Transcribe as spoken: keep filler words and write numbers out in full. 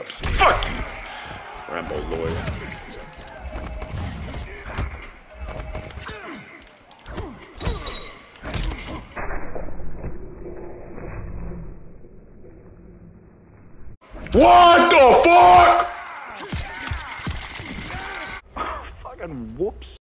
Pepsi. Fuck you, Rambo lawyer. What the fuck? Fucking whoops.